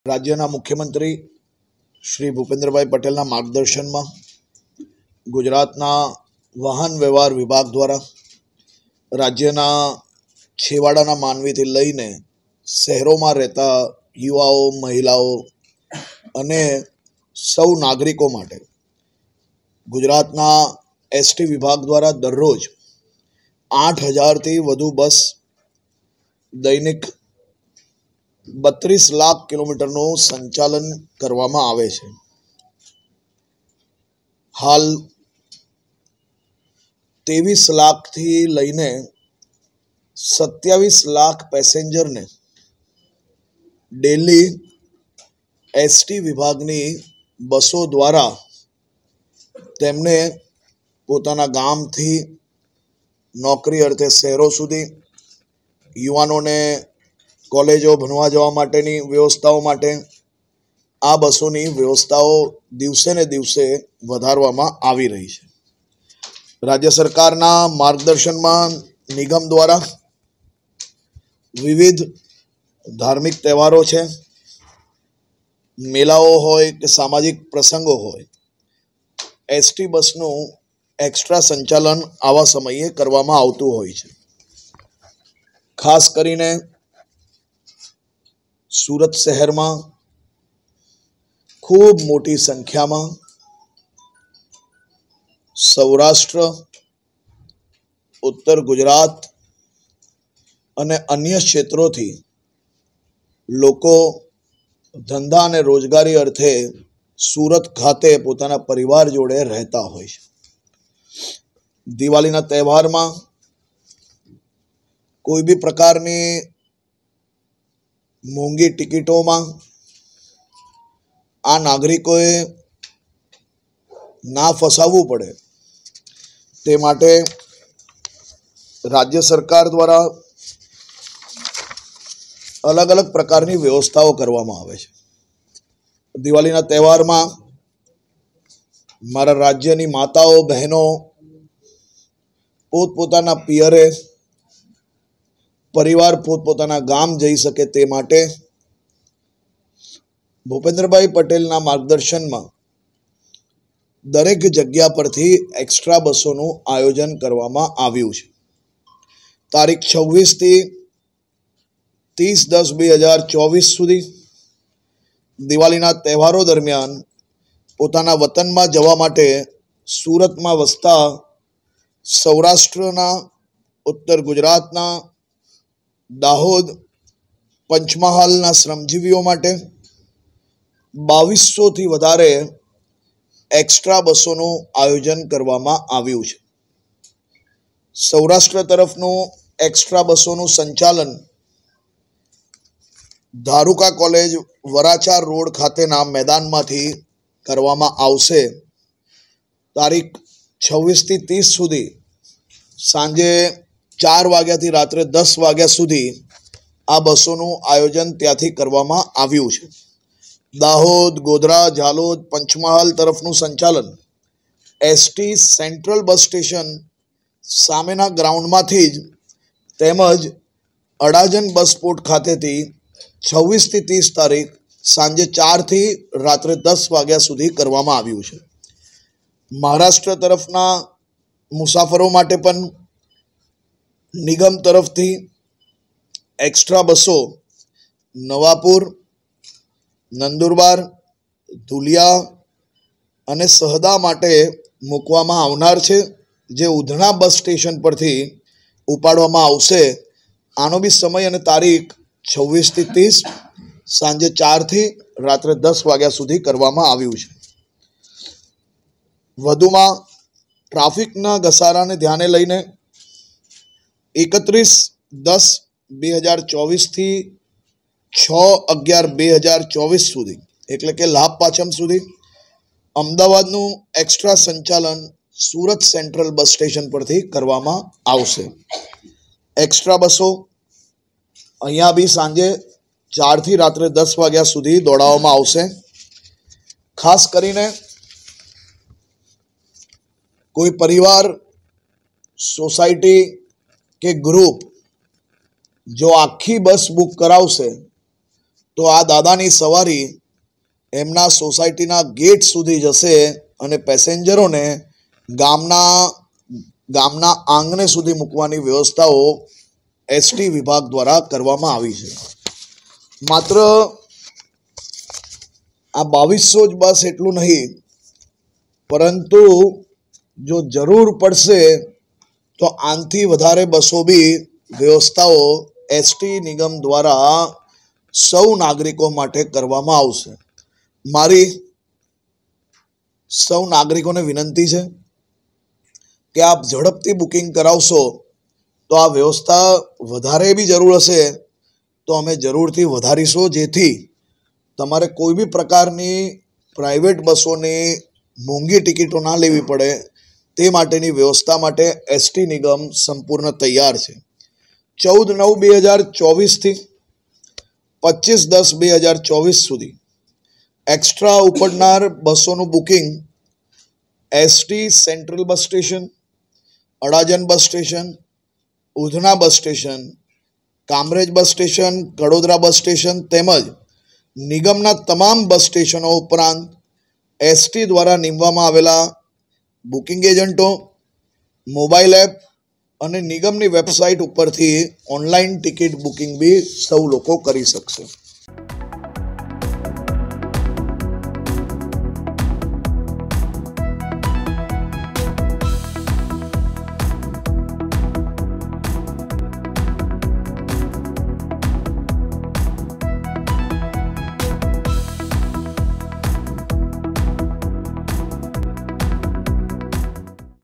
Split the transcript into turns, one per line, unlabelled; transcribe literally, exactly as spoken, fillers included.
રાજ્યના મુખ્યમંત્રી શ્રી ભૂપેન્દ્રભાઈ પટેલના માર્ગદર્શનમાં ગુજરાતના વાહન વ્યવહાર વિભાગ દ્વારા રાજ્યના છેવાડાના માનવીથી લઈને શહેરોમાં રહેતા યુવાઓ, મહિલાઓ અને સૌ નાગરિકો માટે ગુજરાતના એસટી વિભાગ દ્વારા દરરોજ આઠ હજારથી વધુ બસ દૈનિક બત્રીસ લાખ કિલોમીટરનું સંચાલન કરવામાં આવે છે. હાલ ત્રેવીસ લાખથી લઈને સત્યાવીસ લાખ પેસેન્જરને ડેલી એસટી વિભાગની બસો દ્વારા તેમને પોતાના ગામથી નોકરી અર્થે શહેરો સુધી, યુવાનોને કોલેજો ભણવા જવા માટેની વ્યવસ્થાઓ માટે આ બસોની વ્યવસ્થાઓ દિવસે ને દિવસે વધારવામાં આવી રહી છે. રાજ્ય સરકારના માર્ગદર્શનમાં નિગમ દ્વારા વિવિધ ધાર્મિક તહેવારો છે, મેળાઓ હોય કે સામાજિક પ્રસંગો હોય, એસટી બસનું એક્સ્ટ્રા સંચાલન આવા સમયે કરવામાં આવતું હોય છે. ખાસ કરીને સુરત શહેરમાં ખૂબ મોટી સંખ્યામાં સૌરાષ્ટ્ર, ઉત્તર ગુજરાત અને અન્ય ક્ષેત્રોથી લોકો ધંધા અને રોજગારી અર્થે સુરત ખાતે પોતાના પરિવાર જોડે રહેતા હોય છે. દિવાળીના તહેવારમાં કોઈ બી પ્રકારની મોંઘી ટિકિટોમાં આ નાગરિકોએ ના ફસાવવું પડે તે માટે રાજ્ય સરકાર દ્વારા અલગ અલગ પ્રકારની વ્યવસ્થાઓ કરવામાં આવે છે. દિવાળીના તહેવારમાં મારા રાજ્યની માતાઓ, બહેનો પોતપોતાના પિયરે, પરિવાર પોતપોતાના ગામ જઈ શકે તે માટે ભૂપેન્દ્રભાઈ પટેલના માર્ગદર્શનમાં દરેક જગ્યા પરથી એક્સ્ટ્રા બસોનું આયોજન કરવામાં આવ્યું છે. તારીખ છવ્વીસથી ત્રીસ દસ બે હજાર ચોવીસ સુધી દિવાળીના તહેવારો દરમિયાન પોતાના વતનમાં જવા માટે સુરતમાં વસતા સૌરાષ્ટ્રના, ઉત્તર ગુજરાતના, દાહોદ, પંચમહાલના શ્રમજીવીઓ માટે બાવીસોથી વધારે એક્સ્ટ્રા બસોનું આયોજન કરવામાં આવ્યું છે. સૌરાષ્ટ્ર તરફનું એક્સ્ટ્રા બસોનું સંચાલન ધારુકા કોલેજ, વરાછા રોડ ખાતેના મેદાનમાંથી કરવામાં આવશે. તારીખ છવ્વીસથી ત્રીસ સુધી સાંજે ચાર વાગ્યાથી રાત્રે દસ વાગ્યા સુધી આ બસોનું આયોજન ત્યાંથી કરવામાં આવ્યું છે. દાહોદ, ગોધરા, ઝાલોદ, પંચમહાલ તરફનું સંચાલન એસટી સેન્ટ્રલ બસ સ્ટેશન સામેના ગ્રાઉન્ડમાંથી જ તેમજ અડાજણ બસ પોર્ટ ખાતેથી છવ્વીસથી ત્રીસ તારીખ સાંજે ચારથી રાત્રે દસ વાગ્યા સુધી કરવામાં આવ્યું છે. મહારાષ્ટ્ર તરફના મુસાફરો માટે પણ નિગમ તરફથી એક્સ્ટ્રા બસો નવાપુર, નંદુરબાર, ધુલિયા અને સહદા માટે મૂકવામાં આવનાર છે, જે ઉધના બસ સ્ટેશન પરથી ઉપાડવામાં આવશે. આનો બી સમય અને તારીખ છવ્વીસથી ત્રીસ સાંજે ચારથી રાત્રે દસ વાગ્યા સુધી કરવામાં આવ્યું છે. વધુમાં ટ્રાફિકના ઘસારાને ધ્યાને લઈને એકત્રીસ દસ બે હજાર ચોવીસથી છ અગિયાર બે હજાર ચોવીસ સુધી એટલે કે લાભ પાંચમ સુધી અમદાવાદનું એક્સ્ટ્રા સંચાલન સુરત સેન્ટ્રલ બસ સ્ટેશન પરથી કરવામાં આવશે. એક્સ્ટ્રા બસો અહીંયા બી સાંજે ચારથી રાત્રે દસ વાગ્યા સુધી દોડાવવામાં આવશે. ખાસ કરીને કોઈ પરિવાર, સોસાયટી કે ગ્રુપ જો આખી બસ બુક કરાવશે તો તો આ દાદાની સવારી એમના સોસાયટીના ગેટ સુધી જશે અને પેસેન્જરોને ગામના ગામના આંગણે સુધી મૂકવાની વ્યવસ્થાઓ એસટી વિભાગ દ્વારા કરવામાં આવી છે. માત્ર આ બાવીસો જ બસ એટલું નહીં, પરંતુ જો જરૂર પડશે તો આનાથી વધારે બસો બી વ્યવસ્થાઓ એસટી નિગમ દ્વારા સૌ નાગરિકો માટે કરવામાં આવશે. મારી સૌ નાગરિકોને વિનંતી છે કે આપ ઝડપથી બુકિંગ કરાવશો તો આ વ્યવસ્થા વધારે બી જરૂર હશે તો અમે જરૂરથી વધારીશું, જેથી તમારે કોઈ બી પ્રકારની પ્રાઇવેટ બસોની મોંઘી ટિકિટો ના લેવી પડે. તે માટેની વ્યવસ્થા માટે એસટી નિગમ સંપૂર્ણ તૈયાર છે. ચૌદ નવ બે હજાર ચોવીસથી પચીસ દસ બે હજાર ચોવીસ સુધી એક્સ્ટ્રા ઉપડનાર બસોનું booking ST central bus station, Adajan bus station, Udhna bus station, Kamrej bus station, Kadodara bus station તેમજ નિગમના તમામ બસ સ્ટેશનો ઉપરાંત એસટી દ્વારા નીમવામાં આવેલા બુકિંગ એજન્ટો, મોબાઈલ એપ અને નિગમની વેબસાઇટ ઉપરથી ઓનલાઈન ટિકિટ બુકિંગ બી સૌ લોકો કરી શકશે.